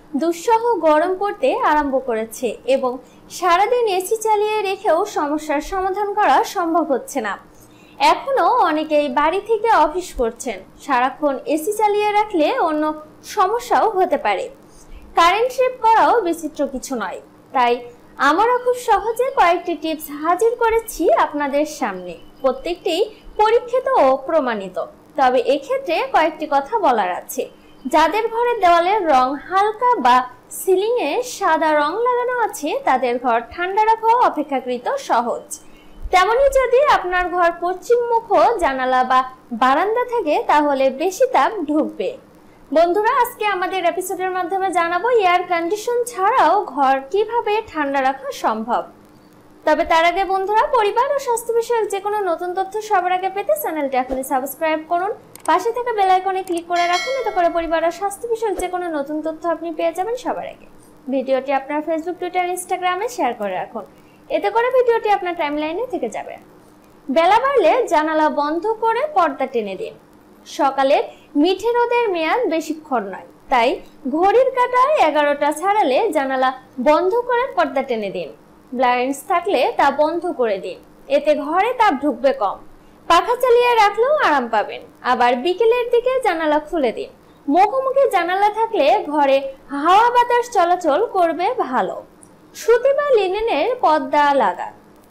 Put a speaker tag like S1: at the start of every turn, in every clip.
S1: দুঃসহ গরম পড়তে আরম্ভ করেছে এবং সারাদিন এসি চালিয়ে রেখেও সমস্যার সমাধান করা সম্ভব হচ্ছে না। এখনো অনেকেই বাড়ি থেকে অফিস করছেন। সারাক্ষণ এসি চালিয়ে রাখলে অন্য সমস্যাও হতে পারে। কারেন্ট সেভ করাও বিচিত্র কিছু নয়, তাই আমরা খুব সহজে কয়েকটি টিপস হাজির করেছি আপনাদের সামনে। প্রত্যেকটি পরীক্ষিত ও প্রমাণিত, তবে এক্ষেত্রে কয়েকটি কথা বলার আছে। যাদের ঘরের দেওয়ালের রং হালকা বা সিলিংয়ে সাদা রং লাগানো আছে তাদের ঘর ঠান্ডা রাখা অপেক্ষাকৃত সহজ। তেমনি যদি আপনার ঘর পশ্চিমমুখ জানালা বা বারান্দা থাকে তাহলে বেশি তাপ ঢুকবে। বন্ধুরা, আজকে আমাদের এপিসোডের মাধ্যমে জানাবো এয়ার কন্ডিশন ছাড়াও ঘর কিভাবে ঠান্ডা রাখা সম্ভব। তবে তার আগে বন্ধুরা, পরিবার ও স্বাস্থ্য বিষয়ক যে কোনো নতুন তথ্য সবার আগে পেতে চ্যানেলটি এখনই সাবস্ক্রাইব করুন। পাশে থাকা বেল আইকনে ক্লিক করে রাখুন, এতে করে পরিবার ও স্বাস্থ্য বিষয়ক যে কোনো নতুন তথ্য আপনি পেয়ে যাবেন সবার আগে। ভিডিওটি আপনার ফেসবুক, টুইটার, ইনস্টাগ্রামে শেয়ার করে রাখুন, এতে করে ভিডিওটি আপনার টাইমলাইনে থেকে যাবে। বেলা বাড়লে জানালা বন্ধ করে পর্দা টেনে দিন। সকালে মিঠে রোদের মেয়াদ বেশিক্ষণ নয়, তাই ঘড়ির কাঁটায় 11টা ছাড়ালে জানালা বন্ধ করে পর্দা টেনে দিন। ব্লাইন্ডস থাকলে তা বন্ধ করে দিন, এতে ঘরে তাপ ঢুকবে কম। পাখা চালিয়ে রাখলেও আরাম পাবেন। আবার বিকেলের দিকে জানালা খুলে দিন। মুখোমুখি জানালা থাকলে ঘরে হাওয়া বাতাস চলাচল করবে ভালো। সুতি বা লিনেনের পর্দা লাগান।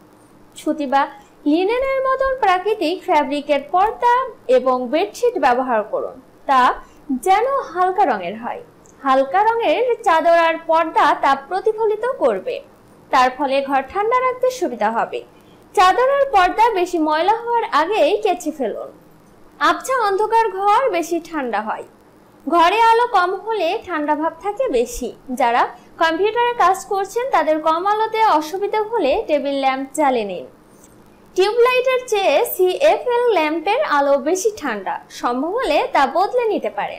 S1: সুতি বা লিনেনের মতন প্রাকৃতিক ফ্যাব্রিকের পর্দা এবং বেডশিট ব্যবহার করুন, তা যেন হালকা রঙের হয়। হালকা রঙের চাদর আর পর্দা তাপ প্রতিফলিত করবে, তার ফলে ঘর ঠান্ডা রাখতে সুবিধা হবে। চাদর আর পর্দা বেশি ময়লা হওয়ার আগেই কেচে ফেলুন। আবছা অন্ধকার ঘর বেশি ঠান্ডা হয়। ঘরে আলো কম হলে ঠান্ডা ভাব থাকে বেশি। যারা কম্পিউটারে কাজ করছেন তাদের কম আলোতে অসুবিধা হলে টেবিল ল্যাম্প জ্বালিয়ে নিন। টিউবলাইটের চেয়ে সিএফএল ল্যাম্পের আলো বেশি ঠান্ডা, সম্ভব হলে তা বদলে নিতে পারেন।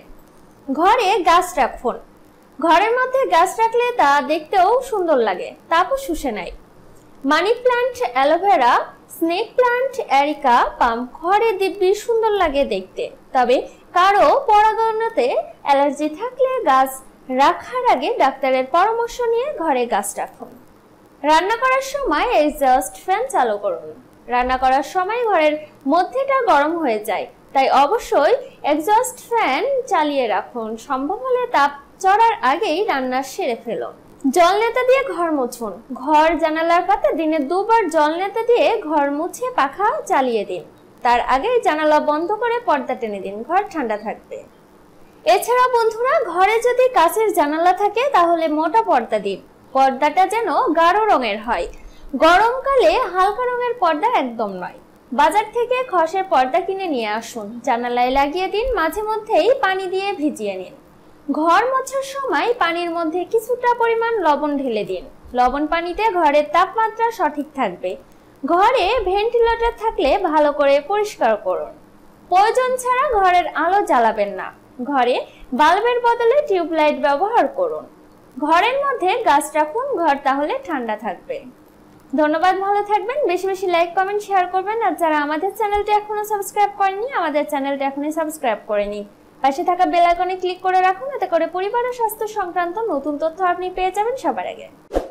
S1: ঘরে গাছ রাখুন। ঘরের মধ্যে গাছ রাখলে তা দেখতেও সুন্দর লাগে, তাপও শুষে নেয়। Money plant, aloe vera, snake plant, areca palm ঘরে দিব্যি সুন্দর লাগে দেখতে। তবে কারো পরাগণতে অ্যালার্জি থাকলে গাছ রাখার আগে ডাক্তারের পরামর্শ নিয়ে ঘরে গাছ রাখুন। রান্না করার সময় এক্সস্ট ফ্যান চালু করুন। রান্না করার সময় ঘরের মধ্যেটা গরম হয়ে যায়, তাই অবশ্যই এক্সস্ট ফ্যান চালিয়ে রাখুন। সম্ভব হলে তাপ চড়ার আগেই রান্না সেরে ফেলুন। জল নেতা দিয়ে ঘর মুছুন। ঘর জানালার পাতে দিনে 2 বার জল নেতা দিয়ে ঘর মুছে পাখা চালিয়ে দিন। তার আগে জানালা বন্ধ করে পর্দা টেনে দিন, ঘর ঠান্ডা থাকবে। এছাড়া বন্ধুরা, ঘরে যদি কাচের জানালা থাকে তাহলে মোটা পর্দা দিন। পর্দাটা যেন গাঢ় রঙের হয়। গরমকালে হালকা রঙের পর্দা একদম নয়। বাজার থেকে খসের পর্দা কিনে নিয়ে আসুন, জানালায় লাগিয়ে দিন। মাঝে মধ্যেই পানি দিয়ে ভিজিয়ে নিন। ঘর মোছার সময় পানির মধ্যে কিছুটা পরিমাণ লবণ ঢেলে দিন। লবণ পানিতে ঘরের তাপমাত্রা সঠিক থাকবে। ঘরে ভেন্টিলেটর থাকলে ভালো করে পরিষ্কার করুন। প্রয়োজন ছাড়া ঘরের আলো জ্বালাবেন না। ঘরে বাল্বের বদলে টিউবলাইট ব্যবহার করুন। ঘরের মধ্যে গাছ রাখুন, ঘর তাহলে ঠান্ডা থাকবে। ধন্যবাদ, ভালো থাকবেন। বেশি বেশি লাইক, কমেন্ট, শেয়ার করবেন। আর যারা আমাদের চ্যানেলটি এখনো সাবস্ক্রাইব করেননি, আমাদের চ্যানেলটি এখনই সাবস্ক্রাইব করে নিন। পাশে থাকা বেল আইকনে ক্লিক করে রাখুন, এতে করে পরিবার ও স্বাস্থ্য সংক্রান্ত নতুন তথ্য আপনি পেয়ে যাবেন সবার আগে।